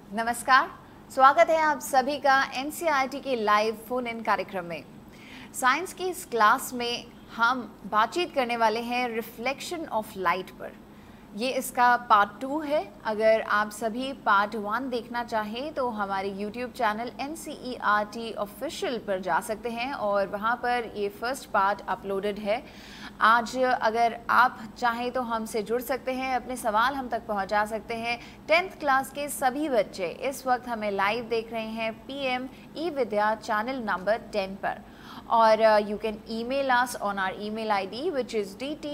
नमस्कार, स्वागत है आप सभी का एनसीईआरटी के लाइव फोन इन कार्यक्रम में। साइंस की इस क्लास में हम बातचीत करने वाले हैं रिफ्लेक्शन ऑफ लाइट पर। ये इसका पार्ट 2 है। अगर आप सभी पार्ट 1 देखना चाहें तो हमारे यूट्यूब चैनल एनसीईआरटी ऑफिशियल पर जा सकते हैं और वहाँ पर ये फर्स्ट पार्ट अपलोडेड है। आज अगर आप चाहें तो हमसे जुड़ सकते हैं, अपने सवाल हम तक पहुंचा सकते हैं। 10th क्लास के सभी बच्चे इस वक्त हमें लाइव देख रहे हैं PM e Vidya channel number 10 पर, और you can email us on our email ID which is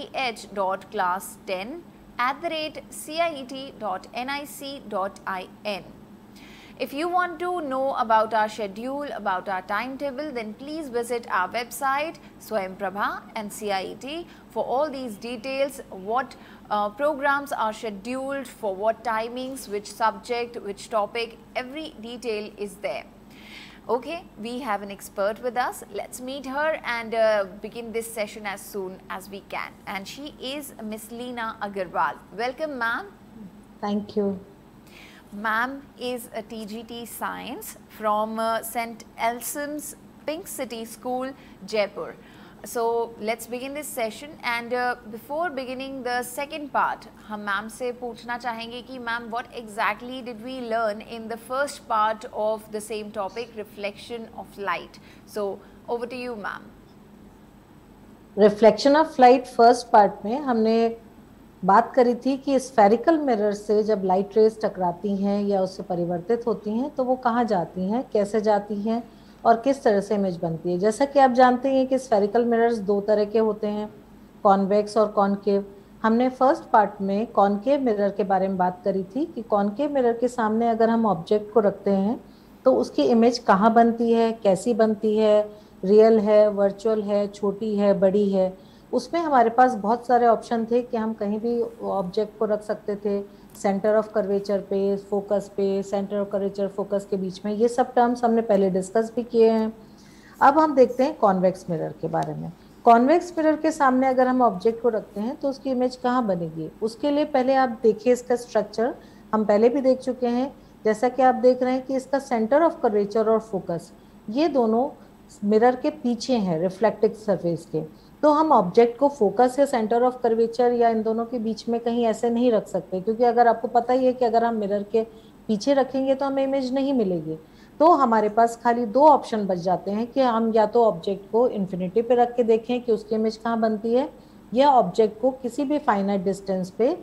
dth.class10@ciet.nic.in. If you want to know about our schedule, about our timetable, then please visit our website Swayamprabha and CIET for all these details, what programs are scheduled, for what timings, which subject, which topic, every detail is there. Okay, we have an expert with us. Let's meet her and begin this session as soon as we can. And she is Miss Leena Agarwal. Welcome, ma'am. Thank you. Ma'am is a TGT Science from St. Elson's Pink City School, Jaipur. So let's begin this session, and before beginning the second part, हम ma'am से पूछना चाहेंगे कि ma'am what exactly did we learn in the first part of the same topic, reflection of light. So over to you, ma'am. Reflection of light first part में हमने बात करी थी कि स्फेरिकल मिरर से जब लाइट रेज टकराती हैं या उससे परिवर्तित होती हैं तो वो कहाँ जाती हैं, कैसे जाती हैं और किस तरह से इमेज बनती है। जैसा कि आप जानते हैं कि स्फेरिकल मिरर्स दो तरह के होते हैं, कॉन्वेक्स और कॉनकेव। हमने फर्स्ट पार्ट में कॉनकेव मिरर के बारे में बात करी थी कि कॉनकेव मिरर के सामने अगर हम ऑब्जेक्ट को रखते हैं तो उसकी इमेज कहाँ बनती है, कैसी बनती है, रियल है, वर्चुअल है, छोटी है, बड़ी है। उसमें हमारे पास बहुत सारे ऑप्शन थे कि हम कहीं भी ऑब्जेक्ट को रख सकते थे, सेंटर ऑफ कर्वेचर पे, फोकस पे, सेंटर ऑफ कर्वेचर फोकस के बीच में। ये सब टर्म्स हमने पहले डिस्कस भी किए हैं। अब हम देखते हैं कॉन्वेक्स मिरर के बारे में। कॉन्वेक्स मिरर के सामने अगर हम ऑब्जेक्ट को रखते हैं तो उसकी इमेज कहाँ बनेगी, उसके लिए पहले आप देखिए इसका स्ट्रक्चर। हम पहले भी देख चुके हैं, जैसा कि आप देख रहे हैं कि इसका सेंटर ऑफ कर्वेचर और फोकस ये दोनों मिरर के पीछे हैं रिफ्लेक्टिव सरफेस के। तो हम ऑब्जेक्ट को फोकस या सेंटर ऑफ कर्वेचर या इन दोनों के बीच में कहीं ऐसे नहीं रख सकते, क्योंकि अगर आपको पता ही है कि अगर हम मिरर के पीछे रखेंगे तो हमें इमेज नहीं मिलेगी। तो हमारे पास खाली दो ऑप्शन बच जाते हैं कि हम या तो ऑब्जेक्ट को इन्फिनिटी पे रख के देखें कि उसकी इमेज कहाँ बनती है, या ऑब्जेक्ट को किसी भी फाइनाइट डिस्टेंस पे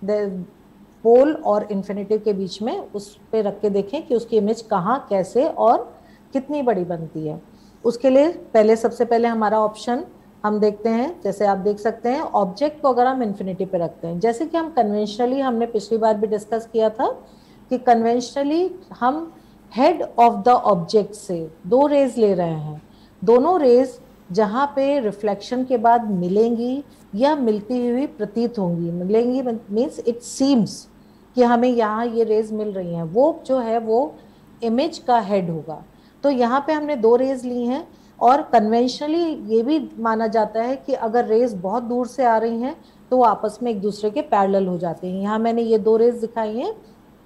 पोल और इन्फिनिटी के बीच में उस पे रख के देखें कि उसकी इमेज कहाँ, कैसे और कितनी बड़ी बनती है। उसके लिए पहले सबसे पहले हमारा ऑप्शन हम देखते हैं। जैसे आप देख सकते हैं ऑब्जेक्ट को अगर हम इन्फिनिटी पे रखते हैं, जैसे कि हम कन्वेंशनली, हमने पिछली बार भी डिस्कस किया था कि कन्वेंशनली हम हेड ऑफ द ऑब्जेक्ट से दो रेज ले रहे हैं। दोनों रेज जहाँ पे रिफ्लेक्शन के बाद मिलेंगी या मिलती हुई प्रतीत होंगी, मिलेंगी मीन्स इट सीम्स कि हमें यहाँ ये रेज मिल रही हैं, वो जो है वो इमेज का हेड होगा। तो यहाँ पे हमने दो रेज ली हैं, और कन्वेंशनली ये भी माना जाता है कि अगर रेज बहुत दूर से आ रही हैं तो वो आपस में एक दूसरे के पैरेलल हो जाते हैं। यहाँ मैंने ये दो रेज दिखाई हैं,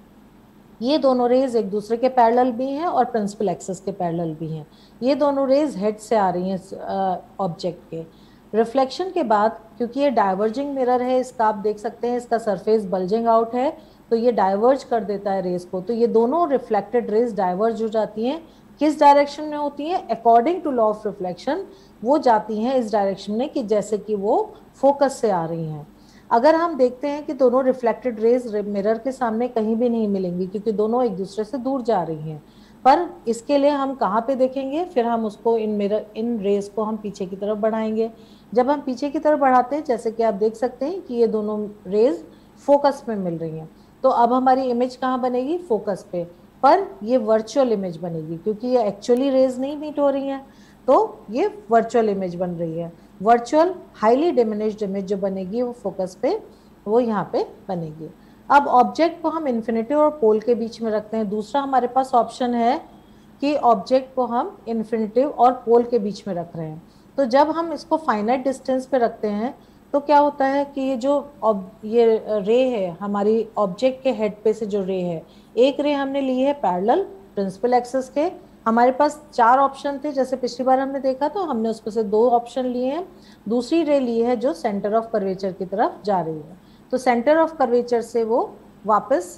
ये दोनों रेज एक दूसरे के पैरेलल भी हैं और प्रिंसिपल एक्सिस के पैरेलल भी हैं। ये दोनों रेज हेड से आ रही हैं ऑब्जेक्ट के। रिफ्लेक्शन के बाद, क्योंकि ये डाइवर्जिंग मिरर है, इसका आप देख सकते हैं इसका सरफेस बल्जिंग आउट है, तो ये डाइवर्ज कर देता है रेज को। तो ये दोनों रिफ्लेक्टेड रेज डाइवर्ज हो जाती हैं। किस डायरेक्शन में होती है? According to law of reflection वो जाती हैं इस डायरेक्शन में कि जैसे कि वो फोकस से आ रही हैं। अगर हम देखते हैं कि दोनों रिफ्लेक्टेड रेज मिरर के सामने कहीं भी नहीं मिलेंगी, क्योंकि दोनों एक दूसरे से दूर जा रही हैं, पर इसके लिए हम कहाँ पे देखेंगे, फिर हम उसको इन रेज को हम पीछे की तरफ बढ़ाएंगे। जब हम पीछे की तरफ बढ़ाते हैं, जैसे कि आप देख सकते हैं कि ये दोनों रेज फोकस में मिल रही हैं, तो अब हमारी इमेज कहाँ बनेगी? फोकस पे। पर ये वर्चुअल इमेज बनेगी, क्योंकि ये एक्चुअली रेज नहीं मीट हो रही हैं, तो ये वर्चुअल इमेज बन रही है। वर्चुअल हाईली डिमिनिश्ड इमेज जो बनेगी वो फोकस पे, वो यहाँ पे बनेगी। अब ऑब्जेक्ट को हम इन्फिनिटी और पोल के बीच में रखते हैं। दूसरा हमारे पास ऑप्शन है कि ऑब्जेक्ट को हम इन्फिनिटी और पोल के बीच में रख रहे हैं। तो जब हम इसको फाइनाइट डिस्टेंस पे रखते हैं तो क्या होता है कि ये जो ये रे है हमारी ऑब्जेक्ट के हेड पे से जो रे है एक रे हमने ली है पैरेलल प्रिंसिपल एक्सिस के। हमारे पास 4 ऑप्शन थे, जैसे पिछली बार हमने देखा तो हमने उसमें से 2 ऑप्शन लिए हैं। दूसरी रे ली है जो सेंटर ऑफ कर्वेचर की तरफ जा रही है, तो सेंटर ऑफ कर्वेचर से वो वापस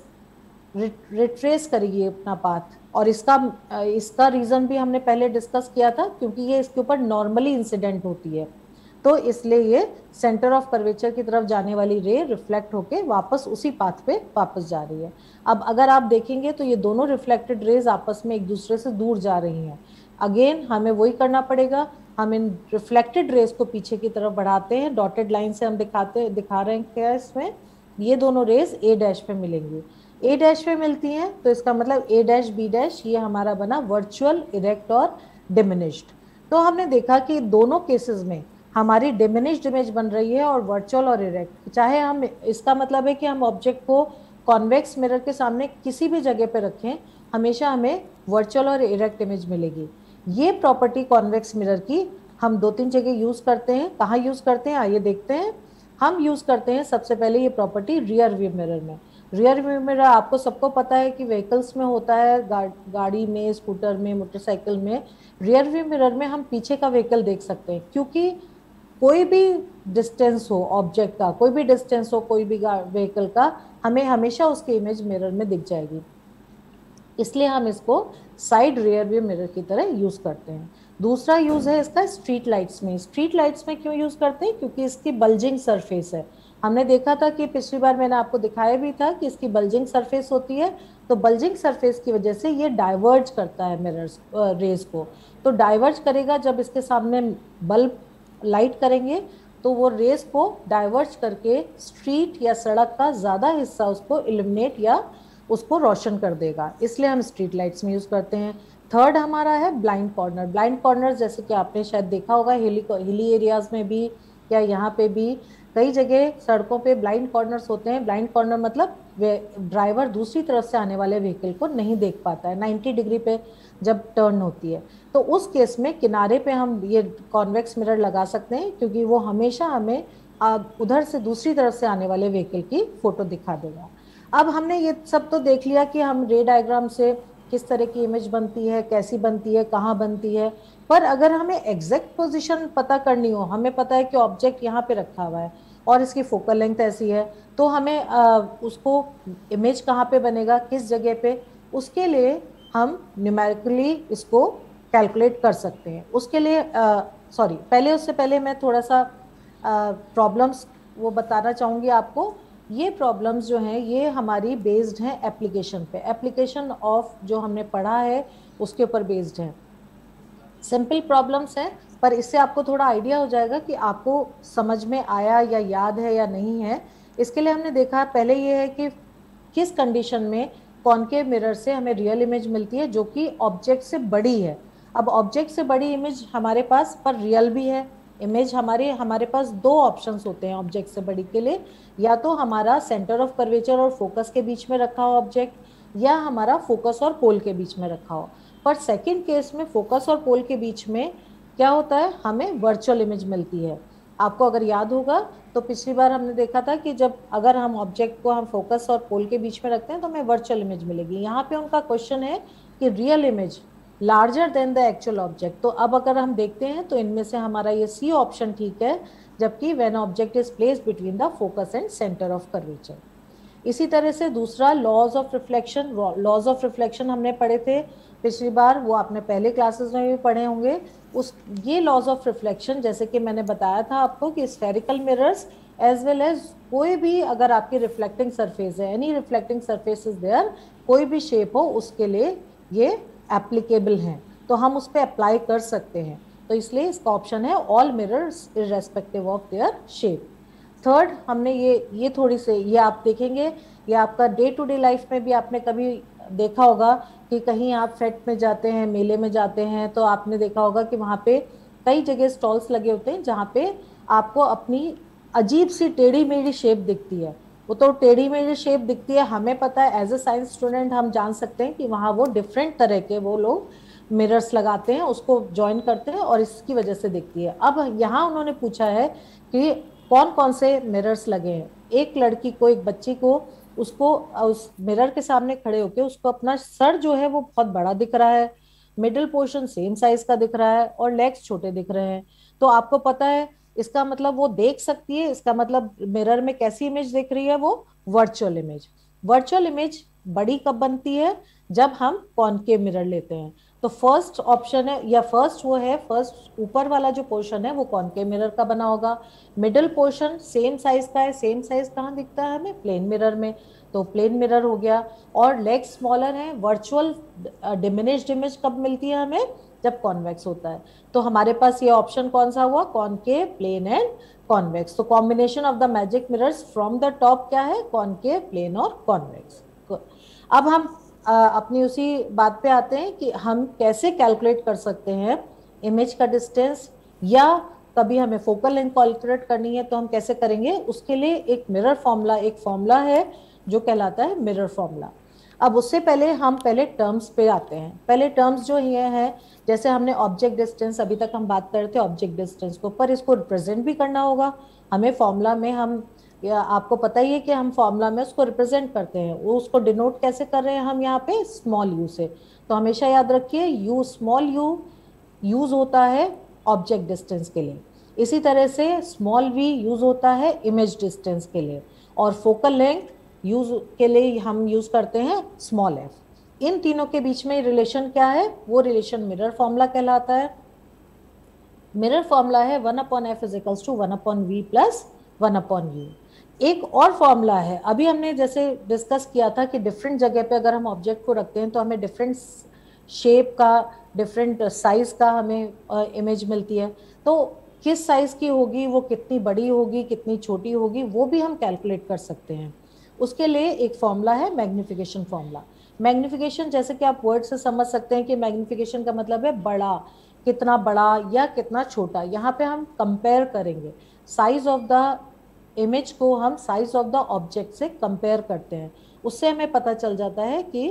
रिट्रेस करेगी अपना पाथ। और इसका रीजन भी हमने पहले डिस्कस किया था, क्योंकि ये इसके ऊपर नॉर्मली इंसिडेंट होती है, तो इसलिए ये सेंटर ऑफ कर्वेचर की तरफ जाने वाली रे रिफ्लेक्ट होके वापस उसी पाथ पे वापस जा रही है। अब अगर आप देखेंगे तो ये दोनों रिफ्लेक्टेड रेज आपस में एक दूसरे से दूर जा रही हैं। अगेन हमें वही करना पड़ेगा, हम इन रिफ्लेक्टेड रेज को पीछे की तरफ बढ़ाते हैं। डॉटेड लाइन से हम दिखा रहे हैं क्या इसमें, ये दोनों रेज ए डैश पे मिलेंगी। ए डैश पे मिलती हैं तो इसका मतलब ए डैश बी डैश, ये हमारा बना वर्चुअल, इरेक्ट और डिमिनिश्ड। तो हमने देखा कि दोनों केसेस में हमारी डिमिनिश्ड इमेज बन रही है और वर्चुअल और इरेक्ट। चाहे हम, इसका मतलब है कि हम ऑब्जेक्ट को कॉन्वेक्स मिरर के सामने किसी भी जगह पे रखें, हमेशा हमें वर्चुअल और इरेक्ट इमेज मिलेगी। ये प्रॉपर्टी कॉन्वेक्स मिरर की हम 2-3 जगह यूज करते हैं। कहाँ यूज करते हैं आइए देखते हैं। हम यूज करते हैं सबसे पहले ये प्रॉपर्टी रियर व्यू मिरर में। रियर व्यू मिरर आपको सबको पता है कि व्हीकल्स में होता है, गाड़ी में, स्कूटर में, मोटरसाइकिल में। रियर व्यू मिरर में हम पीछे का व्हीकल देख सकते हैं, क्योंकि कोई भी डिस्टेंस हो ऑब्जेक्ट का, कोई भी डिस्टेंस हो कोई भी व्हीकल का, हमें हमेशा उसकी इमेज मिरर में दिख जाएगी। इसलिए हम इसको साइड रियर व्यू मिरर की तरह यूज करते हैं। दूसरा यूज है इसका स्ट्रीट लाइट्स में। स्ट्रीट लाइट्स में क्यों यूज करते हैं? क्योंकि इसकी बल्जिंग सरफेस है। हमने देखा था कि पिछली बार मैंने आपको दिखाया भी था कि इसकी बल्जिंग सरफेस होती है, तो बल्जिंग सरफेस की वजह से ये डाइवर्ज करता है मिरर्स रेज को। तो डाइवर्ज करेगा, जब इसके सामने बल्ब लाइट करेंगे तो वो रेस को डाइवर्ज करके स्ट्रीट या सड़क का ज़्यादा हिस्सा उसको इल्यूमिनेट या उसको रोशन कर देगा, इसलिए हम स्ट्रीट लाइट्स में यूज़ करते हैं। थर्ड हमारा है ब्लाइंड कॉर्नर। ब्लाइंड कॉर्नर जैसे कि आपने शायद देखा होगा हिली एरियाज़ में भी या यहाँ पे भी कई जगह सड़कों पे ब्लाइंड कॉर्नर्स होते हैं। ब्लाइंड कॉर्नर मतलब ड्राइवर दूसरी तरफ से आने वाले व्हीकल को नहीं देख पाता है 90 डिग्री पे जब टर्न होती है, तो उस केस में किनारे पे हम ये कॉन्वेक्स मिरर लगा सकते हैं, क्योंकि वो हमेशा हमें उधर से दूसरी तरफ से आने वाले व्हीकल की फोटो दिखा देगा। अब हमने ये सब तो देख लिया कि हम रे डायग्राम से किस तरह की इमेज बनती है, कैसी बनती है, कहाँ बनती है। पर अगर हमें एग्जैक्ट पोजीशन पता करनी हो, हमें पता है कि ऑब्जेक्ट यहाँ पे रखा हुआ है और इसकी फोकल लेंथ ऐसी है, तो हमें उसको इमेज कहाँ पे बनेगा, किस जगह पे, उसके लिए हम न्यूमेरिकली इसको कैलकुलेट कर सकते हैं। उसके लिए उससे पहले मैं थोड़ा सा प्रॉब्लम्स वो बताना चाहूँगी आपको। ये प्रॉब्लम्स जो हैं ये हमारी बेस्ड हैं एप्लीकेशन पे, एप्लीकेशन ऑफ जो हमने पढ़ा है उसके ऊपर बेस्ड है। सिंपल प्रॉब्लम्स हैं, पर इससे आपको थोड़ा आइडिया हो जाएगा कि आपको समझ में आया या याद है या नहीं है। इसके लिए हमने देखा पहले ये है कि किस कंडीशन में कॉनकेव मिरर से हमें रियल इमेज मिलती है जो कि ऑब्जेक्ट से बड़ी है। अब ऑब्जेक्ट से बड़ी इमेज हमारे पास पर रियल भी है इमेज। हमारे पास 2 ऑप्शंस होते हैं ऑब्जेक्ट से बड़ी के लिए, या तो हमारा सेंटर ऑफ कर्वेचर और फोकस के बीच में रखा हो ऑब्जेक्ट, या हमारा फोकस और पोल के बीच में रखा हो। पर सेकंड केस में फोकस और पोल के बीच में क्या होता है, हमें वर्चुअल इमेज मिलती है। आपको अगर याद होगा तो पिछली बार हमने देखा था कि जब अगर हम ऑब्जेक्ट को हम फोकस और पोल के बीच में रखते हैं तो हमें वर्चुअल इमेज मिलेगी। यहाँ पे उनका क्वेश्चन है कि real image larger than the actual object. तो अब अगर हम देखते हैं तो इनमें से हमारा ये सी ऑप्शन ठीक है, जबकि when object is placed between the focus and centre of curvature. इसी तरह से दूसरा laws of reflection. Laws of reflection हमने पढ़े थे पिछली बार, वो आपने पहले क्लासेस में भी पढ़े होंगे। ये लॉज ऑफ रिफ्लेक्शन जैसे कि मैंने बताया था आपको कि spherical mirrors as well as कोई भी अगर आपकी रिफ्लेक्टिंग सरफेस है, any reflecting surface is there, कोई भी शेप हो उसके लिए ये एप्लीकेबल हैं, तो हम उस पर अप्लाई कर सकते हैं। तो इसलिए इसका ऑप्शन है all mirrors irrespective of their shape. Third हमने ये थोड़ी से ये आप देखेंगे, ये आपका डे टू डे लाइफ में भी आपने कभी देखा होगा कि कहीं आप फेट में जाते हैं, मेले में जाते हैं, तो आपने देखा होगा कि वहाँ पे कई जगह स्टॉल्स लगे होते हैं जहाँ पे आपको अपनी अजीब सी टेढ़ी मेढ़ी शेप दिखती है। वो तो टेढ़ी मेढ़ी शेप दिखती है, हमें पता है एज ए साइंस स्टूडेंट हम जान सकते हैं कि वहाँ वो डिफरेंट तरह के वो लोग मिरर्स लगाते हैं, उसको ज्वाइन करते हैं और इसकी वजह से दिखती है। अब यहाँ उन्होंने पूछा है कि कौन कौन से मिरर्स लगे हैं। एक लड़की को, एक बच्ची को उसको उस मिरर के सामने खड़े होके उसको अपना सर जो है वो बहुत बड़ा दिख रहा है, मिडिल पोर्शन सेम साइज का दिख रहा है और लेग्स छोटे दिख रहे हैं। तो आपको पता है इसका मतलब वो देख सकती है, इसका मतलब मिरर में कैसी इमेज दिख रही है, वो वर्चुअल इमेज। वर्चुअल इमेज बड़ी कब बनती है, जब हम कॉनकेव मिरर लेते हैं। तो फर्स्ट ऑप्शन है या फर्स्ट वो है, फर्स्ट ऊपर वाला जो पोर्शन है वो कॉनकेव मिरर का बना होगा। मिडिल पोर्शन सेम साइज का है, सेम साइज कहाँ दिखता है हमें, प्लेन मिरर में, तो प्लेन मिरर हो गया। और लेग स्मॉलर है, वर्चुअल डिमिनिश्ड इमेज कब मिलती है हमें, जब कॉन्वेक्स होता है। तो हमारे पास ये ऑप्शन कौन सा हुआ, कॉनकेव, प्लेन एंड कॉन्वेक्स। तो combination of the magic mirrors from the top क्या है, कॉनकेव, प्लेन और कॉन्वेक्स। अब हम अपनी उसी बात पे आते हैं कि हम कैसे कैलकुलेट कर सकते हैं इमेज का डिस्टेंस, या कभी हमें फोकल लेंथ कैलकुलेट करनी है तो हम कैसे करेंगे। उसके लिए एक मिरर फॉर्मूला, एक फॉर्मूला है जो कहलाता है मिरर फॉर्मूला। अब उससे पहले हम पहले टर्म्स पे आते हैं। पहले टर्म्स जो ये हैं, जैसे हमने ऑब्जेक्ट डिस्टेंस, अभी तक हम बात कर रहे थे ऑब्जेक्ट डिस्टेंस को, पर इसको रिप्रेजेंट भी करना होगा हमें फॉर्मूला में। हम, या आपको पता ही है कि हम फॉर्मूला में उसको रिप्रेजेंट करते हैं, वो उसको डिनोट कैसे कर रहे हैं हम यहाँ पे, स्मॉल यू से। तो हमेशा याद रखिए यू, स्मॉल यू यूज होता है ऑब्जेक्ट डिस्टेंस के लिए, इसी तरह से स्मॉल वी यूज होता है इमेज डिस्टेंस के लिए, और फोकल लेंथ यूज के लिए हम यूज करते हैं स्मॉल एफ। इन तीनों के बीच में रिलेशन क्या है, वो रिलेशन मिरर फॉर्मूला कहलाता है। मिरर फॉर्मूला है 1/f is equals to 1/v plus 1/u। एक और फॉर्मूला है, अभी हमने जैसे डिस्कस किया था कि डिफरेंट जगह पे अगर हम ऑब्जेक्ट को रखते हैं तो हमें डिफरेंट शेप का, डिफरेंट साइज का हमें इमेज मिलती है। तो किस साइज की होगी, वो कितनी बड़ी होगी, कितनी छोटी होगी, वो भी हम कैलकुलेट कर सकते हैं। उसके लिए एक फॉर्मूला है मैग्निफिकेशन फॉर्मूला। मैग्निफिकेशन जैसे कि आप वर्ड से समझ सकते हैं कि मैग्निफिकेशन का मतलब है बड़ा, कितना बड़ा या कितना छोटा। यहाँ पे हम कंपेयर करेंगे साइज ऑफ द इमेज को, हम साइज ऑफ द ऑब्जेक्ट से कंपेयर करते हैं। उससे हमें पता चल जाता है कि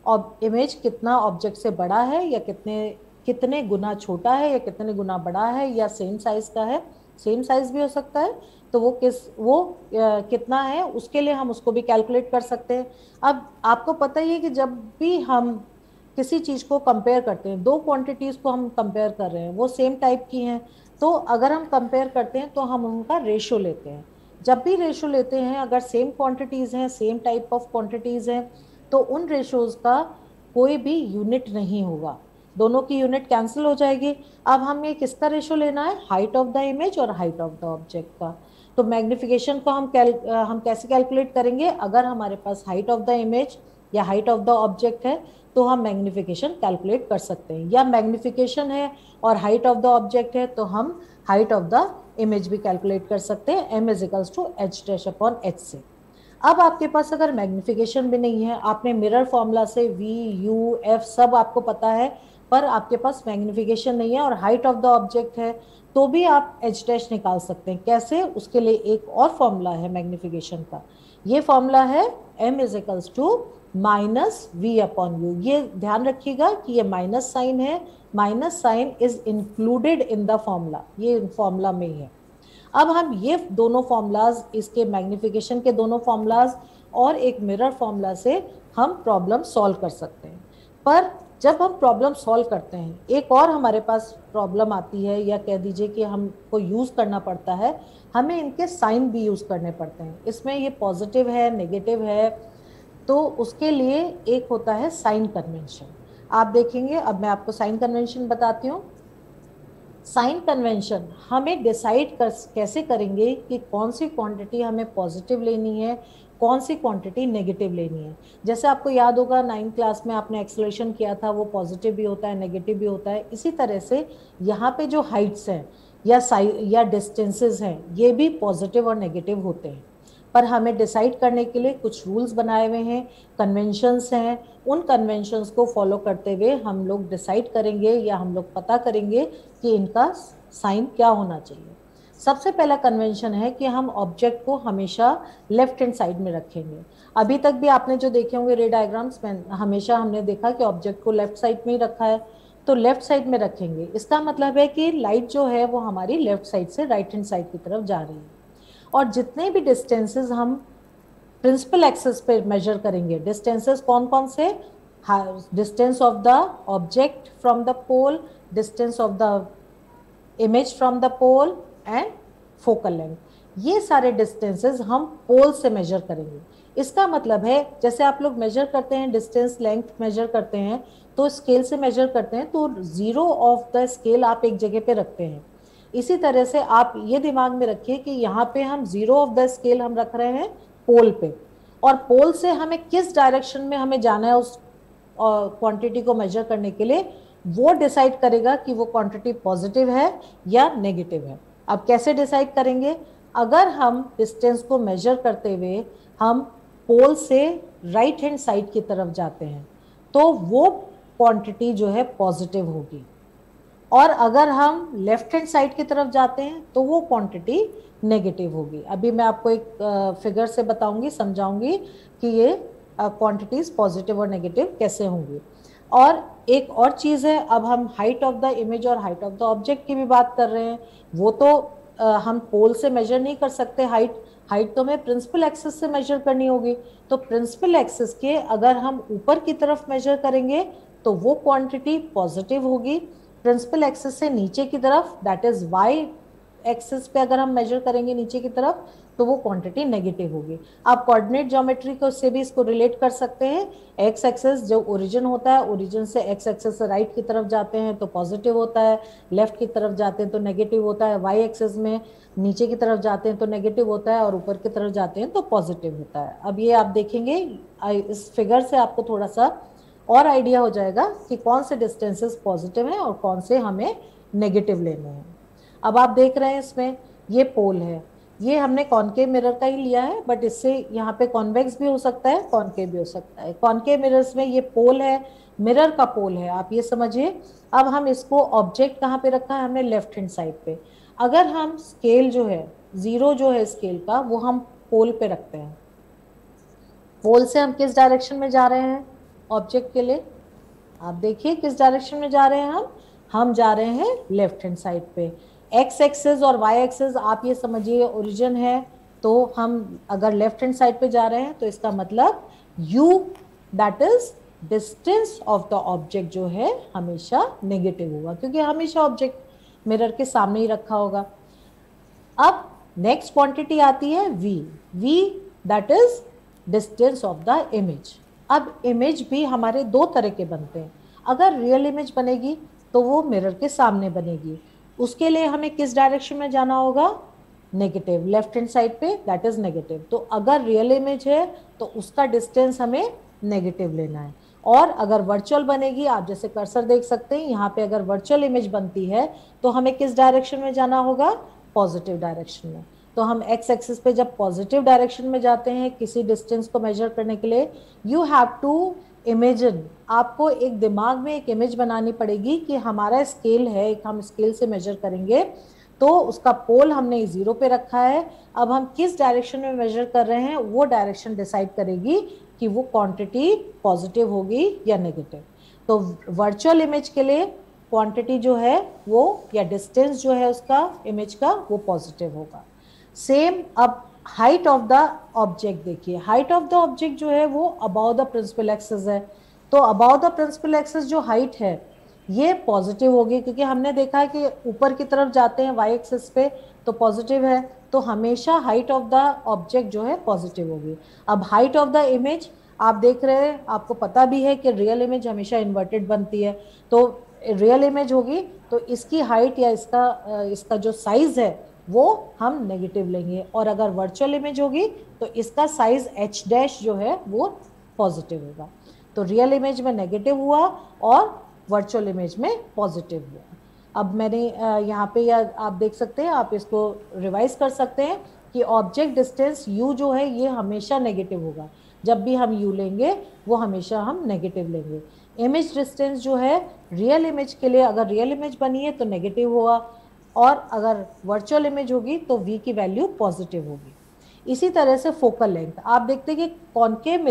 इमेज कितना ऑब्जेक्ट से बड़ा है या कितने कितने गुना छोटा है या कितने गुना बड़ा है, या सेम साइज का है, सेम साइज भी हो सकता है, तो वो कितना है, उसके लिए हम उसको भी कैलकुलेट कर सकते हैं। अब आपको पता ही है कि जब भी हम किसी चीज को कंपेयर करते हैं, दो क्वांटिटीज को हम कंपेयर कर रहे हैं, वो सेम टाइप की हैं, तो अगर हम कंपेयर करते हैं तो हम उनका रेशो लेते हैं। जब भी रेशो लेते हैं, अगर सेम क्वांटिटीज हैं, सेम टाइप ऑफ क्वांटिटीज हैं, तो उन रेशोज का कोई भी यूनिट नहीं होगा, दोनों की यूनिट कैंसिल हो जाएगी। अब हमें किसका रेशो लेना है, हाइट ऑफ द इमेज और हाइट ऑफ द ऑब्जेक्ट का। तो मैग्निफिकेशन को हम कैसे कैलकुलेट करेंगे, अगर हमारे पास हाइट ऑफ द इमेज या हाइट ऑफ द ऑब्जेक्ट है तो हम मैग्निफिकेशन कैलकुलेट कर सकते हैं, या मैग्निफिकेशन है और हाइट ऑफ द ऑब्जेक्ट है तो हम हाइट ऑफ द इमेज भी कैलकुलेट कर सकते हैं, m is equals to h dash upon h से। अब आपके पास अगर मैग्निफिकेशन भी नहीं है, आपने मिरर फॉर्मूला से v, u, f सब आपको पता है, पर आपके पास मैग्निफिकेशन नहीं है और हाइट ऑफ द ऑब्जेक्ट है, तो भी आप h डैश निकाल सकते हैं। कैसे, उसके लिए एक और फॉर्मूला है मैग्निफिकेशन का, ये फॉर्मूला है m is equals to minus v upon u. ये ध्यान रखिएगा कि ये माइनस साइन है, minus sign is included in the formula, ये फॉर्मूला में ही है। अब हम ये दोनों फॉर्मूलाज, इसके मैग्निफिकेशन के दोनों फॉर्मूलाज और एक मिरर फॉर्मूला से हम प्रॉब्लम सॉल्व कर सकते हैं। पर जब हम प्रॉब्लम सॉल्व करते हैं, एक और हमारे पास प्रॉब्लम आती है, या कह दीजिए कि हमको यूज़ करना पड़ता है, हमें इनके साइन भी यूज़ करने पड़ते हैं। इसमें ये पॉजिटिव है, नेगेटिव है, तो उसके लिए एक होता है साइन कन्वेंशन। आप देखेंगे, अब मैं आपको साइन कन्वेंशन बताती हूँ। साइन कन्वेंशन हमें डिसाइड कैसे करेंगे कि कौन सी क्वांटिटी हमें पॉजिटिव लेनी है, कौन सी क्वांटिटी नेगेटिव लेनी है। जैसे आपको याद होगा 9th क्लास में आपने एक्सेलरेशन किया था, वो पॉजिटिव भी होता है, नेगेटिव भी होता है। इसी तरह से यहाँ पे जो हाइट्स हैं या डिस्टेंसेस हैं, ये भी पॉजिटिव और नेगेटिव होते हैं। पर हमें डिसाइड करने के लिए कुछ रूल्स बनाए हुए हैं, कन्वेंशंस हैं, उन कन्वेंशंस को फॉलो करते हुए हम लोग डिसाइड करेंगे या हम लोग पता करेंगे कि इनका साइन क्या होना चाहिए। सबसे पहला कन्वेंशन है कि हम ऑब्जेक्ट को हमेशा लेफ्ट हैंड साइड में रखेंगे। अभी तक भी आपने जो देखे होंगे रे डायग्राम्स में, हमेशा हमने देखा कि ऑब्जेक्ट को लेफ्ट साइड में ही रखा है, तो लेफ्ट साइड में रखेंगे। इसका मतलब है कि लाइट जो है वो हमारी लेफ्ट साइड से राइट हैंड साइड की तरफ जा रही है, और जितने भी डिस्टेंसेस हम प्रिंसिपल एक्सिस पे मेजर करेंगे। डिस्टेंसेस कौन कौन से? Distance of the object from the pole, distance of the image from the pole and focal length. ये सारे डिस्टेंसेस हम पोल से मेजर करेंगे। इसका मतलब है जैसे आप लोग मेजर करते हैं, डिस्टेंस लेंथ मेजर करते हैं तो स्केल से मेजर करते हैं, तो जीरो ऑफ द स्केल आप एक जगह पे रखते हैं। इसी तरह से आप ये दिमाग में रखिए कि यहाँ पे हम जीरो ऑफ द स्केल हम रख रहे हैं पोल पे, और पोल से हमें किस डायरेक्शन में हमें जाना है उस क्वांटिटी को मेजर करने के लिए, वो डिसाइड करेगा कि वो क्वांटिटी पॉजिटिव है या नेगेटिव है। अब कैसे डिसाइड करेंगे? अगर हम डिस्टेंस को मेजर करते हुए हम पोल से राइट हैंड साइड की तरफ जाते हैं तो वो क्वांटिटी जो है पॉजिटिव होगी, और अगर हम लेफ्ट हैंड साइड की तरफ जाते हैं तो वो क्वांटिटी नेगेटिव होगी। अभी मैं आपको एक फिगर से बताऊंगी, समझाऊंगी कि ये क्वांटिटीज पॉजिटिव और नेगेटिव कैसे होंगी। और एक और चीज़ है, अब हम हाइट ऑफ द इमेज और हाइट ऑफ द ऑब्जेक्ट की भी बात कर रहे हैं। वो तो हम पोल से मेजर नहीं कर सकते हाइट तो हमें प्रिंसिपल एक्सिस से मेजर करनी होगी। तो प्रिंसिपल एक्सिस के अगर हम ऊपर की तरफ मेजर करेंगे तो वो क्वांटिटी पॉजिटिव होगी। प्रिंसिपल एक्सिस से नीचे की तरफ, दैट इज वाई एक्सिस पे अगर हम मेजर करेंगे नीचे की तरफ तो वो क्वांटिटी नेगेटिव होगी। आप कोऑर्डिनेट ज्योमेट्री को से भी इसको रिलेट कर सकते हैं। एक्स एक्सिस जो ओरिजिन होता है, ओरिजिन से एक्स एक्सिस से राइट की तरफ जाते हैं तो पॉजिटिव होता है, लेफ्ट की तरफ जाते हैं तो नेगेटिव होता है। वाई एक्सिस में नीचे की तरफ जाते हैं तो नेगेटिव होता है, और ऊपर की तरफ जाते हैं तो पॉजिटिव होता है। अब ये आप देखेंगे इस फिगर से आपको थोड़ा सा और आइडिया हो जाएगा कि कौन से डिस्टेंसेस पॉजिटिव हैं और कौन से हमें नेगेटिव लेने हैं। अब आप देख रहे हैं इसमें ये पोल है, ये हमने कॉनकेव मिरर का ही लिया है, बट इससे यहाँ पे कॉन्वेक्स भी हो सकता है, कॉनकेव भी हो सकता है। कॉनकेव मिरर्स में ये पोल है, मिरर का पोल है, आप ये समझिए। अब हम इसको ऑब्जेक्ट कहाँ पे रखा है हमने? लेफ्ट हैंड साइड पे। अगर हम स्केल जो है, जीरो जो है स्केल का, वो हम पोल पे रखते हैं, पोल से हम किस डायरेक्शन में जा रहे हैं ऑब्जेक्ट के लिए? आप देखिए किस डायरेक्शन में जा रहे हैं हम जा रहे हैं लेफ्ट हैंड साइड पे। एक्स एक्सिस और वाई एक्सिस आप ये समझिए ओरिजिन है, तो हम अगर लेफ्ट हैंड साइड पे जा रहे हैं तो इसका मतलब u that is distance of the object जो है हमेशा नेगेटिव होगा, क्योंकि हमेशा ऑब्जेक्ट मिरर के सामने ही रखा होगा। अब नेक्स्ट क्वांटिटी आती है v that is distance of the image. अब इमेज भी हमारे दो तरह के बनते हैं। अगर रियल इमेज बनेगी तो वो मिरर के सामने बनेगी, उसके लिए हमें किस डायरेक्शन में जाना होगा? नेगेटिव, लेफ्ट हैंड साइड पे, दैट इज नेगेटिव। तो अगर रियल इमेज है तो उसका डिस्टेंस हमें नेगेटिव लेना है। और अगर वर्चुअल बनेगी, आप जैसे कर्सर देख सकते हैं यहाँ पे, अगर वर्चुअल इमेज बनती है तो हमें किस डायरेक्शन में जाना होगा? पॉजिटिव डायरेक्शन में। तो हम एक्स एक्सिस पे जब पॉजिटिव डायरेक्शन में जाते हैं किसी डिस्टेंस को मेजर करने के लिए, यू हैव टू इमेजिन, आपको एक दिमाग में एक इमेज बनानी पड़ेगी कि हमारा स्केल है, एक हम स्केल से मेजर करेंगे तो उसका पोल हमने जीरो पे रखा है। अब हम किस डायरेक्शन में मेजर कर रहे हैं वो डायरेक्शन डिसाइड करेगी कि वो क्वांटिटी पॉजिटिव होगी या नेगेटिव। तो वर्चुअल इमेज के लिए क्वांटिटी जो है वो, या डिस्टेंस जो है उसका इमेज का, वो पॉजिटिव होगा। सेम अब हाइट ऑफ द ऑब्जेक्ट देखिए, हाइट ऑफ द ऑब्जेक्ट जो है वो अबाउ द प्रिंसिपल एक्सिस है, तो अबाउ द प्रिंसिपल एक्सिस जो हाइट है ये पॉजिटिव होगी, क्योंकि हमने देखा है कि ऊपर की तरफ जाते हैं वाई एक्सिस पे तो पॉजिटिव है, तो हमेशा हाइट ऑफ द ऑब्जेक्ट जो है पॉजिटिव होगी। अब हाइट ऑफ द इमेज आप देख रहे हैं, आपको पता भी है कि रियल इमेज हमेशा इन्वर्टेड बनती है, तो रियल इमेज होगी तो इसकी हाइट या इसका जो साइज है वो हम नेगेटिव लेंगे, और अगर वर्चुअल इमेज होगी तो इसका साइज h डैश जो है वो पॉजिटिव होगा। तो रियल इमेज में नेगेटिव हुआ और वर्चुअल इमेज में पॉजिटिव हुआ। अब मैंने यहाँ पे, या आप देख सकते हैं, आप इसको रिवाइज कर सकते हैं कि ऑब्जेक्ट डिस्टेंस u जो है ये हमेशा नेगेटिव होगा, जब भी हम u लेंगे वो हमेशा हम नेगेटिव लेंगे। इमेज डिस्टेंस जो है रियल इमेज के लिए, अगर रियल इमेज बनी है तो नेगेटिव होगा, और अगर वर्चुअल इमेज होगी तो v की वैल्यू पॉजिटिव होगी। इसी तरह से फोकल लेंथ, आप देखते हैं कि कॉनकेव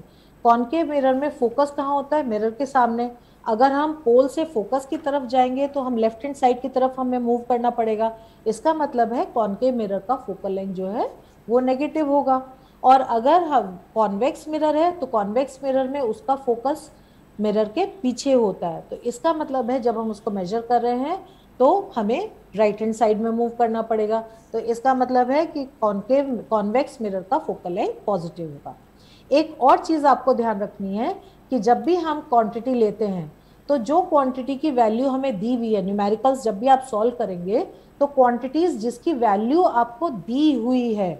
मिरर में फोकस कहाँ होता है? मिरर के सामने। अगर हम पोल से फोकस की तरफ जाएंगे तो हम लेफ्ट हैंड साइड की तरफ हमें मूव करना पड़ेगा, इसका मतलब है कॉनकेव मिरर का फोकल लेंथ जो है वो नेगेटिव होगा। और अगर हम कॉन्वेक्स मिरर है तो कॉन्वेक्स मिरर में उसका फोकस मिरर के पीछे होता है। तो इसका मतलब है जब हम उसको मेजर कर रहे हैं तो हमें राइट हैंड साइड में मूव करना पड़ेगा। तो इसका मतलब है कि कॉन्केव कॉन्वेक्स मिरर का फोकल लेंथ पॉजिटिव होगा। एक और चीज आपको ध्यान रखनी है कि जब भी हम क्वांटिटी लेते हैं तो जो क्वांटिटी की वैल्यू हमें दी हुई है, न्यूमेरिकल्स जब भी आप सॉल्व करेंगे तो क्वांटिटीज जिसकी वैल्यू आपको दी हुई है,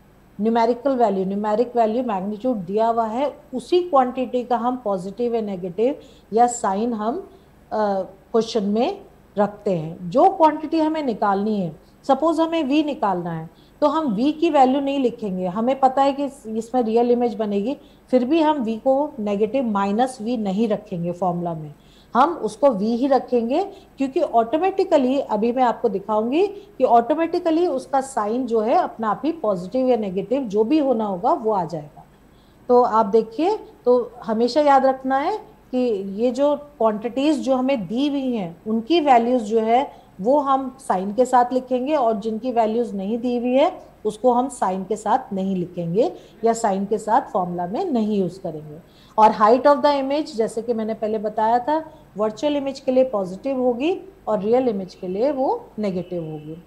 न्यूमेरिक वैल्यू मैग्नीट्यूड दिया हुआ है, उसी क्वांटिटी का हम पॉजिटिव या नेगेटिव या साइन हम क्वेश्चन में रखते हैं। जो क्वांटिटी हमें निकालनी है, सपोज हमें v निकालना है तो हम v की वैल्यू नहीं लिखेंगे, हमें पता है कि इसमें रियल इमेज बनेगी, फिर भी हम v को नेगेटिव माइनस v नहीं रखेंगे फॉर्मूला में, हम उसको v ही रखेंगे, क्योंकि ऑटोमेटिकली अभी मैं आपको दिखाऊंगी कि ऑटोमेटिकली उसका साइन जो है अपना आप ही पॉजिटिव या नेगेटिव जो भी होना होगा वो आ जाएगा। तो आप देखिए, तो हमेशा याद रखना है कि ये जो क्वांटिटीज जो हमें दी हुई हैं उनकी वैल्यूज जो है वो हम साइन के साथ लिखेंगे, और जिनकी वैल्यूज नहीं दी हुई है उसको हम साइन के साथ नहीं लिखेंगे या साइन के साथ फॉर्मूला में नहीं यूज करेंगे। और हाइट ऑफ द इमेज जैसे कि मैंने पहले बताया था, वर्चुअल इमेज के लिए पॉजिटिव होगी और रियल इमेज के लिए वो नेगेटिव होगी।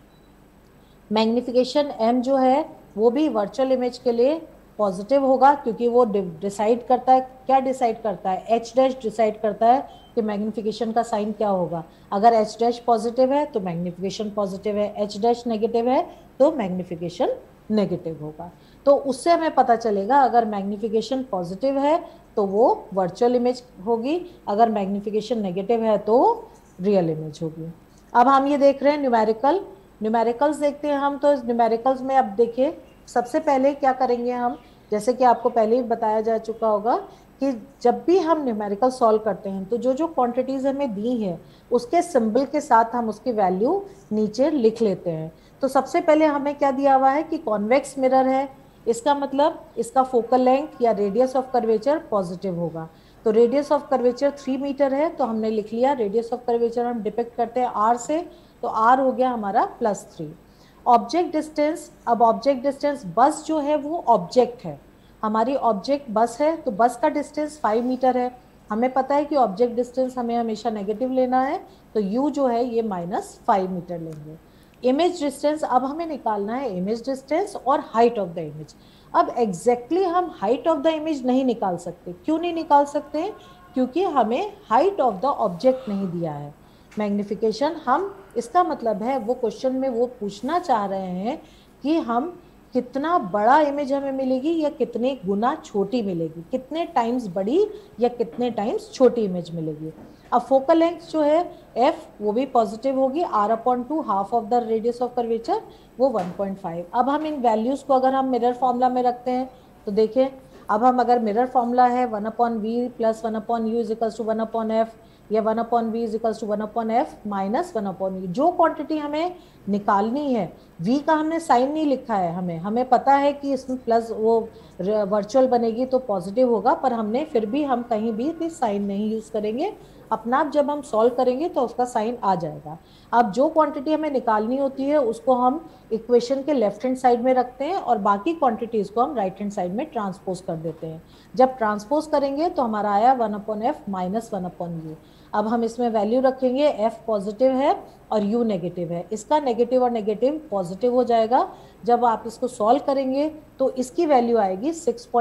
मैग्निफिकेशन m जो है वो भी वर्चुअल इमेज के लिए पॉजिटिव होगा, क्योंकि वो डिसाइड करता है, क्या डिसाइड करता है, h डैश डिसाइड करता है कि मैग्निफिकेशन का साइन क्या होगा। अगर h डैश पॉजिटिव है तो मैग्निफिकेशन पॉजिटिव है, h डैश नेगेटिव है तो मैग्निफिकेशन नेगेटिव होगा। तो उससे हमें पता चलेगा अगर मैग्निफिकेशन पॉजिटिव है तो वो वर्चुअल इमेज होगी, अगर मैग्निफिकेशन नेगेटिव है तो रियल इमेज होगी। अब हम ये देख रहे हैं न्यूमेरिकल्स देखते हैं हम। तो न्यूमेरिकल्स में अब देखिए, सबसे पहले क्या करेंगे हम, जैसे कि आपको पहले ही बताया जा चुका होगा कि जब भी हम न्यूमेरिकल सॉल्व करते हैं तो जो जो क्वांटिटीज हमें दी है उसके सिंबल के साथ हम उसकी वैल्यू नीचे लिख लेते हैं। तो सबसे पहले हमें क्या दिया हुआ है कि कॉन्वेक्स मिरर है, इसका मतलब इसका फोकल लेंथ या रेडियस ऑफ कर्वेचर पॉजिटिव होगा। तो रेडियस ऑफ कर्वेचर 3 मीटर है, तो हमने लिख लिया रेडियस ऑफ कर्वेचर हम डिपिक्ट करते हैं r से, तो r हो गया हमारा +3। ऑब्जेक्ट डिस्टेंस, अब ऑब्जेक्ट डिस्टेंस बस जो है वो ऑब्जेक्ट है, हमारी ऑब्जेक्ट बस है, तो बस का डिस्टेंस 5 मीटर है। हमें पता है कि ऑब्जेक्ट डिस्टेंस हमें हमेशा नेगेटिव लेना है, तो u जो है ये -5 मीटर लेंगे। इमेज डिस्टेंस, अब हमें निकालना है इमेज डिस्टेंस और हाइट ऑफ द इमेज। अब एग्जैक्टली हम हाइट ऑफ द इमेज नहीं निकाल सकते, क्यों नहीं निकाल सकते, क्योंकि हमें हाइट ऑफ द ऑब्जेक्ट नहीं दिया है। मैग्निफिकेशन हम, इसका मतलब है वो क्वेश्चन में वो पूछना चाह रहे हैं कि हम कितना बड़ा इमेज हमें मिलेगी या कितने गुना छोटी मिलेगी, कितने टाइम्स बड़ी या कितने टाइम्स छोटी इमेज मिलेगी। अब फोकल लेंथ जो है f वो भी पॉजिटिव होगी, r/2 half of the radius of curvature वो 1.5। अब हम इन वैल्यूज को अगर हम मिरर फॉर्मूला में रखते हैं तो देखिए, अब हम अगर मिरर फॉर्मूला है 1/v + 1/u = 1/f या 1/v = 1/f - 1/u, जो क्वांटिटी हमें निकालनी है, v का हमने साइन नहीं लिखा है, हमें पता है कि इसमें प्लस वो वर्चुअल बनेगी तो पॉजिटिव होगा, पर हमने फिर भी हम कहीं भी साइन नहीं यूज करेंगे, अपना आप जब हम सॉल्व करेंगे तो उसका साइन आ जाएगा। अब जो क्वांटिटी हमें निकालनी होती है उसको हम इक्वेशन के लेफ्ट हैंड साइड में रखते हैं और बाकी क्वांटिटीज को हम राइट हैंड साइड में ट्रांसपोज कर देते हैं। जब ट्रांसपोज करेंगे तो हमारा आया 1/f - 1/u। अब हम इसमें वैल्यू रखेंगे, f पॉजिटिव है और u नेगेटिव है, इसका नेगेटिव और नेगेटिव पॉजिटिव हो जाएगा। जब आप इसको सॉल्व करेंगे तो इसकी वैल्यू आएगी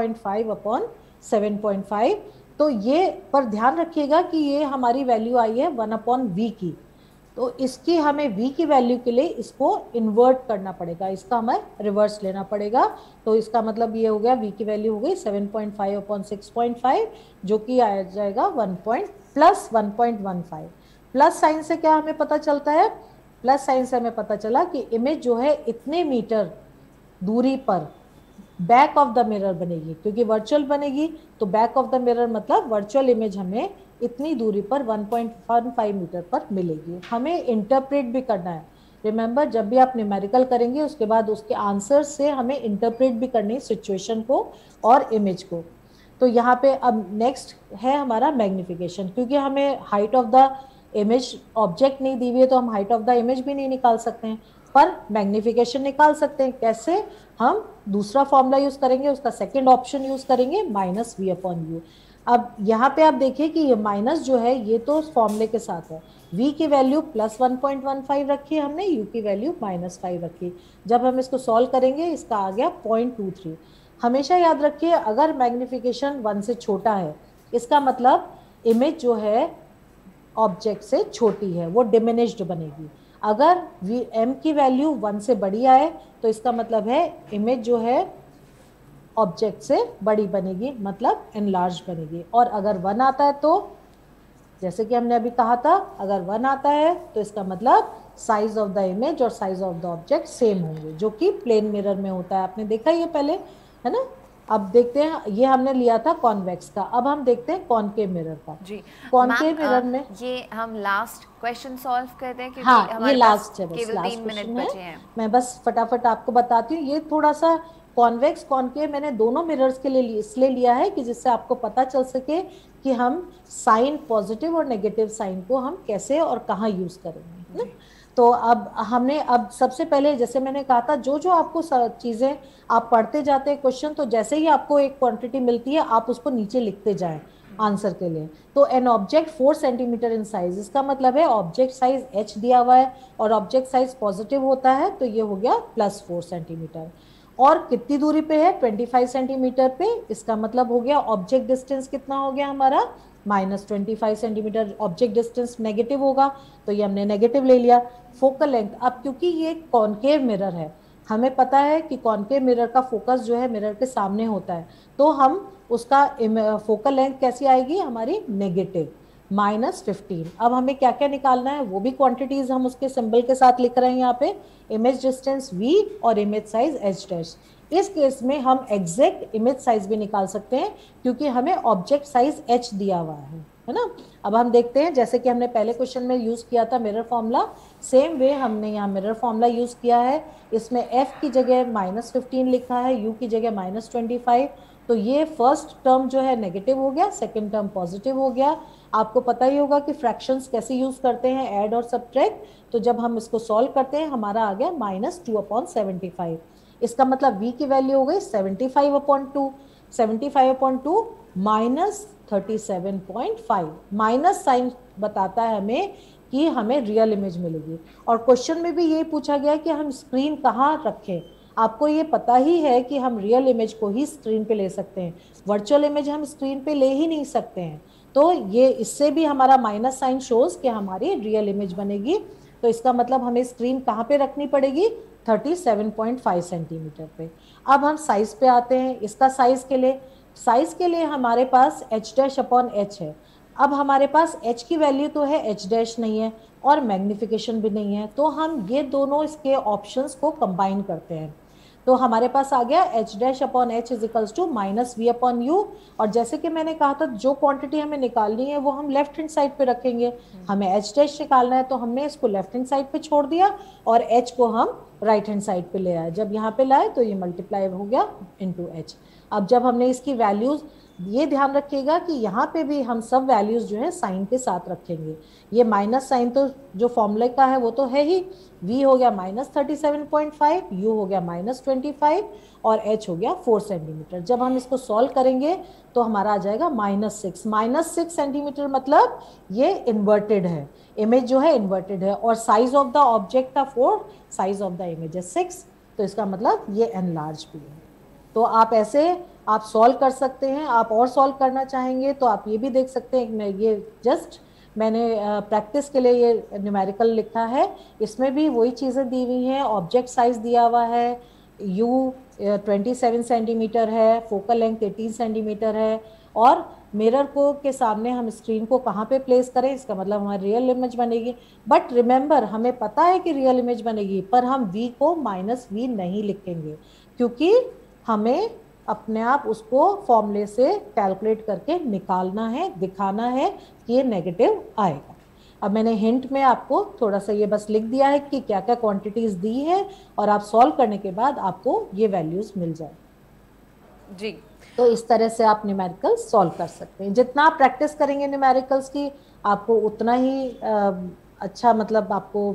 6.5/7.5। तो ये पर ध्यान रखिएगा कि ये हमारी वैल्यू आई है 1/v की, तो इसकी हमें v की वैल्यू के लिए इसको इन्वर्ट करना पड़ेगा, इसका हमें रिवर्स लेना पड़ेगा। तो इसका मतलब ये हो गया v की वैल्यू हो गई 7.5/6.5, जो कि आ जाएगा +1.15। प्लस साइन से क्या हमें पता चलता है, प्लस साइन से हमें पता चला कि इमेज जो है इतने मीटर दूरी पर बैक ऑफ द मिरर बनेगी, क्योंकि वर्चुअल बनेगी तो बैक ऑफ द मिरर मतलब वर्चुअल इमेज हमें इतनी दूरी पर 1.15 मीटर पर मिलेगी। हमें इंटरप्रेट भी करना है, रिमेंबर जब भी आप न्यूमेरिकल करेंगे उसके बाद उसके आंसर से हमें इंटरप्रेट भी करनी है सिचुएशन को और इमेज को। तो यहाँ पे अब नेक्स्ट है हमारा मैग्निफिकेशन, क्योंकि हमें height of the image object नहीं दी हुई है तो हम हाइट ऑफ द इमेज भी नहीं निकाल सकते हैं। पर मैग्निफिकेशन निकाल सकते हैं। कैसे? हम दूसरा फॉर्मूला यूज करेंगे, उसका सेकंड ऑप्शन यूज करेंगे, माइनस वी अपॉन यू। अब यहाँ पे आप देखिए कि ये माइनस जो है ये तो फॉर्मूले के साथ है, v की वैल्यू प्लस 1.15 रखी है हमने, u की वैल्यू -5 रखी। जब हम इसको सॉल्व करेंगे इसका आ गया 0.23। हमेशा याद रखिए अगर मैग्निफिकेशन 1 से छोटा है इसका मतलब इमेज जो है ऑब्जेक्ट से छोटी है, वो डिमिनिश्ड बनेगी। अगर m की वैल्यू 1 से बड़ी आए तो इसका मतलब है इमेज जो है ऑब्जेक्ट से बड़ी बनेगी, मतलब एनलार्ज बनेगी। और अगर 1 आता है तो जैसे कि हमने अभी कहा था, अगर 1 आता है तो इसका मतलब साइज ऑफ द इमेज और size of the object same होंगे, जो कि प्लेन मिरर में होता है। आपने देखा ये पहले, है ना। अब देखते हैं, ये हमने लिया था कॉन्वेक्स का, अब हम देखते हैं कॉनकेव मिरर का। जी कॉनकेव मिरर में ये हम लास्ट क्वेश्चन सॉल्व करते हैं क्योंकि हाँ, हमारे ये लास्ट है, केवल 3 मिनट बचे हैं। मैं बस फटाफट आपको बताती हूँ। ये थोड़ा सा कॉन्वेक्स कॉनकेव मैंने दोनों मिरर्स के लिए इसलिए लिया है कि जिससे आपको पता चल सके कि हम साइन, पॉजिटिव और नेगेटिव साइन को हम कैसे और कहाँ यूज करेंगे, है ना। तो अब हमने, अब सबसे पहले जैसे मैंने कहा था, जो जो आपको चीजें आप पढ़ते जाते हैं क्वेश्चन, तो जैसे ही आपको एक क्वांटिटी मिलती है आप उसको नीचे लिखते जाएं आंसर के लिए। तो an object 4 centimetre in size, इसका मतलब है ऑब्जेक्ट साइज h दिया हुआ है और ऑब्जेक्ट साइज पॉजिटिव होता है तो ये हो गया +4 सेंटीमीटर। और कितनी दूरी पे है? 25 सेंटीमीटर पे। इसका मतलब हो गया ऑब्जेक्ट डिस्टेंस कितना हो गया हमारा? -25 सेंटीमीटर। ऑब्जेक्ट डिस्टेंस नेगेटिव होगा तो ये हमने नेगेटिव ले लिया। फोकल लेंथ, अब क्योंकि ये कॉनकेव मिरर है, हमें पता है कि कॉनकेव मिरर का फोकस जो है मिरर के सामने होता है, तो हम उसका फोकल लेंथ कैसी आएगी हमारी? नेगेटिव, -15। अब हमें क्या क्या निकालना है वो भी क्वांटिटीज हम उसके सिंबल के साथ लिख रहे हैं यहाँ पे, इमेज डिस्टेंस v और इमेज साइज h'। इस केस में हम एग्जैक्ट इमेज साइज भी निकाल सकते हैं क्योंकि हमें ऑब्जेक्ट साइज h दिया हुआ है ना। अब हम देखते हैं, जैसे कि हमने पहले क्वेश्चन में यूज किया था मिरर फॉर्मूला, सेम वे हमने यहाँ मिरर फॉर्मूला यूज किया है। इसमें f की जगह -15 लिखा है, u की जगह -25। तो ये फर्स्ट टर्म जो है नेगेटिव हो गया, सेकंड टर्म पॉजिटिव हो गया। आपको पता ही होगा कि फ्रैक्शंस कैसे यूज करते हैं, ऐड और सब्ट्रैक्ट। तो जब हम इसको सॉल्व करते हैं हमारा आ गया -2/75। इसका मतलब v की वैल्यू हो गई 75/2, 75/2 -37.5। माइनस साइन बताता है हमें कि हमें रियल इमेज मिलेगी। और क्वेश्चन में भी यही पूछा गया कि हम स्क्रीन कहाँ रखें। आपको ये पता ही है कि हम रियल इमेज को ही स्क्रीन पे ले सकते हैं, वर्चुअल इमेज हम स्क्रीन पे ले ही नहीं सकते हैं। तो ये इससे भी हमारा माइनस साइन शोज कि हमारी रियल इमेज बनेगी। तो इसका मतलब हमें स्क्रीन कहाँ पे रखनी पड़ेगी? 37.5 सेंटीमीटर पे। अब हम साइज पे आते हैं। इसका साइज के लिए हमारे पास h'/h है। अब हमारे पास h की वैल्यू तो है, h' नहीं है और मैग्निफिकेशन भी नहीं है, तो हम ये दोनों इसके ऑप्शंस को कंबाइन करते हैं। तो हमारे पास आ गया h'/h इज -v/u। और जैसे कि मैंने कहा था, जो क्वांटिटी हमें निकालनी है वो हम लेफ्ट हैंड साइड पे रखेंगे। हमें h' निकालना है तो हमने इसको लेफ्ट हैंड साइड पे छोड़ दिया और h को हम राइट हैंड साइड पे ले आए। जब यहाँ पे लाए तो ये मल्टीप्लाई हो गया इंटू h। अब जब हमने इसकी वैल्यूज, ये ध्यान रखिएगा कि यहाँ पे भी हम सब वैल्यूज जो है साइन के साथ रखेंगे। ये माइनस साइन तो जो फॉर्मूले का है वो तो है ही, v हो गया -37.5, u हो गया -25 और h हो गया 4 सेंटीमीटर। जब हम इसको सॉल्व करेंगे तो हमारा आ जाएगा -6 सेंटीमीटर, मतलब ये इन्वर्टेड है, इमेज जो है इन्वर्टेड है। और साइज ऑफ द ऑब्जेक्ट था 4, साइज ऑफ द इमेज है 6, तो इसका मतलब ये एनलार्ज भी है। तो आप ऐसे आप सॉल्व कर सकते हैं। आप और सॉल्व करना चाहेंगे तो आप ये भी देख सकते हैं। ये जस्ट मैंने प्रैक्टिस के लिए ये न्यूमेरिकल लिखा है, इसमें भी वही चीज़ें दी हुई हैं। ऑब्जेक्ट साइज दिया हुआ है, u 27 सेंटीमीटर है, फोकल लेंथ 18 सेंटीमीटर है, और मिरर को के सामने हम स्क्रीन को कहाँ पे प्लेस करें, इसका मतलब हमारी रियल इमेज बनेगी। बट रिमेंबर, हमें पता है कि रियल इमेज बनेगी, पर हम v को -v नहीं लिखेंगे क्योंकि हमें अपने आप उसको फॉर्मूले से कैलकुलेट करके निकालना है, दिखाना है कि ये नेगेटिव आएगा। अब मैंने हिंट में आपको थोड़ा सा ये बस लिख दिया है कि क्या क्या क्वांटिटीज दी है, और आप सॉल्व करने के बाद आपको ये वैल्यूज मिल जाए जी। तो इस तरह से आप न्यूमेरिकल सॉल्व कर सकते हैं। जितना आप प्रैक्टिस करेंगे न्यूमेरिकल्स की, आपको उतना ही अच्छा, मतलब आपको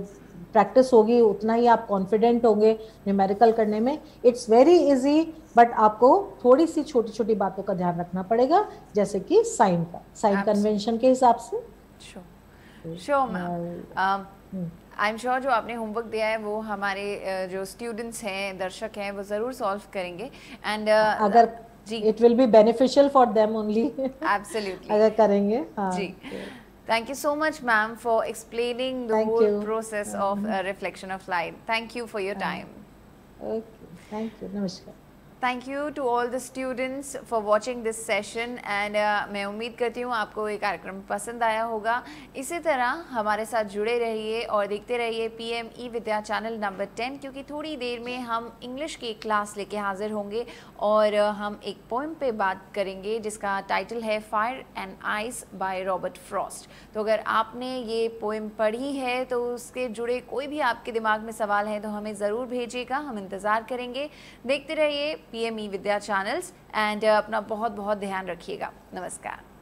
प्रैक्टिस होगी उतना ही आप कॉन्फिडेंट होंगे न्यूमेरिकल करने में। इट्स वेरी इजी, बट आपको थोड़ी सी छोटी छोटी बातों का ध्यान रखना पड़ेगा, जैसे कि साइन कन्वेंशन के हिसाब से। Sure ma'am, I am sure जो आपने होमवर्क दिया है वो हमारे जो स्टूडेंट्स हैं, दर्शक हैं, वो ज़रूर सॉल्व करेंगे। एंड अगर it will be beneficial for them only. Absolutely अगर करेंगे। हाँ जी। Thank you so much, ma'am, for explaining the whole process of reflection of light. Thank you for your time. Okay, thank you. Namaskar. Thank you to all the students for watching this session and मैं उम्मीद करती हूँ आपको ये कार्यक्रम पसंद आया होगा। इसी तरह हमारे साथ जुड़े रहिए और देखते रहिए PME विद्या चैनल नंबर 10, क्योंकि थोड़ी देर में हम इंग्लिश की क्लास लेके हाजिर होंगे और हम एक पोएम पे बात करेंगे जिसका टाइटल है fire and ice by Robert Frost. तो अगर आपने ये पोएम पढ़ी है तो उसके जुड़े कोई भी आपके दिमाग में सवाल है तो हमें ज़रूर भेजिएगा, हम इंतज़ार करेंगे। देखते रहिए PME विद्या चैनल्स एंड अपना बहुत बहुत ध्यान रखिएगा। नमस्कार।